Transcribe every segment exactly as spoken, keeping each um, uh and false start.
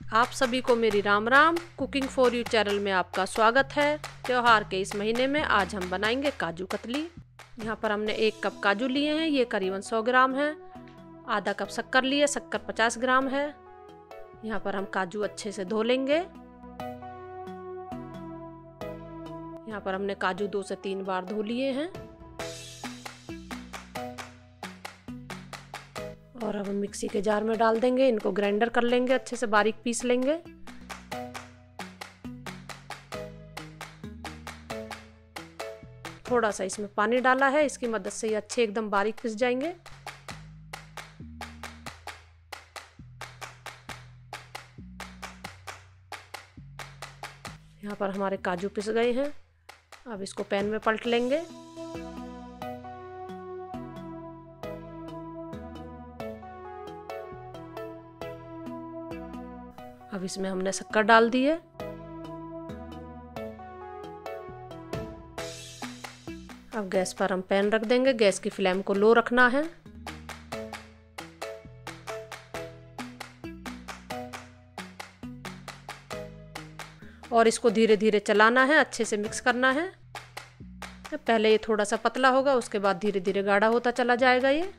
आप सभी को मेरी राम राम। कुकिंग फॉर यू चैनल में आपका स्वागत है। त्योहार के इस महीने में आज हम बनाएंगे काजू कतली। यहाँ पर हमने एक कप काजू लिए हैं, ये करीबन सौ ग्राम है। आधा कप शक्कर लिए, शक्कर पचास ग्राम है। यहाँ पर हम काजू अच्छे से धो लेंगे। यहाँ पर हमने काजू दो से तीन बार धो लिए हैं और अब हम मिक्सी के जार में डाल देंगे। इनको ग्राइंडर कर लेंगे, अच्छे से बारीक पीस लेंगे। थोड़ा सा इसमें पानी डाला है, इसकी मदद से ये अच्छे एकदम बारीक पिस जाएंगे। यहाँ पर हमारे काजू पिस गए हैं। अब इसको पैन में पलट लेंगे। अब इसमें हमने शक्कर डाल दी है। अब गैस पर हम पैन रख देंगे। गैस की फ्लेम को लो रखना है। और इसको धीरे धीरे चलाना है, अच्छे से मिक्स करना है। पहले ये थोड़ा सा पतला होगा, उसके बाद धीरे धीरे गाढ़ा होता चला जाएगा। ये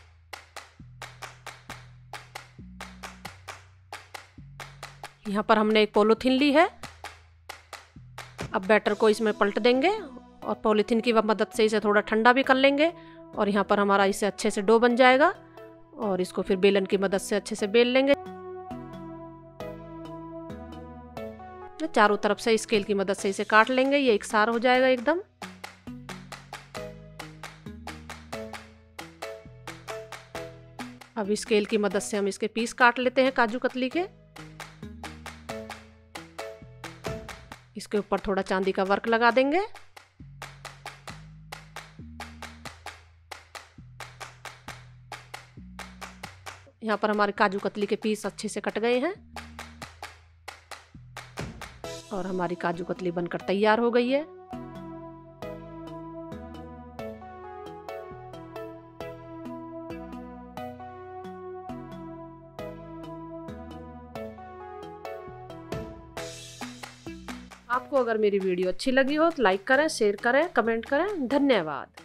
यहाँ पर हमने एक पॉलीथीन ली है। अब बैटर को इसमें पलट देंगे और पॉलीथीन की मदद से इसे थोड़ा ठंडा भी कर लेंगे। और यहाँ पर हमारा इसे अच्छे से डो बन जाएगा और इसको फिर बेलन की मदद से अच्छे से बेल लेंगे। चारों तरफ से स्केल की मदद से इसे काट लेंगे। ये एकसार हो जाएगा एकदम। अब स्केल की मदद से हम इसके पीस काट लेते हैं काजू कतली के। इसके ऊपर थोड़ा चांदी का वर्क लगा देंगे। यहाँ पर हमारे काजू कतली के पीस अच्छे से कट गए हैं और हमारी काजू कतली बनकर तैयार हो गई है। आपको अगर मेरी वीडियो अच्छी लगी हो तो लाइक करें, शेयर करें, कमेंट करें। धन्यवाद।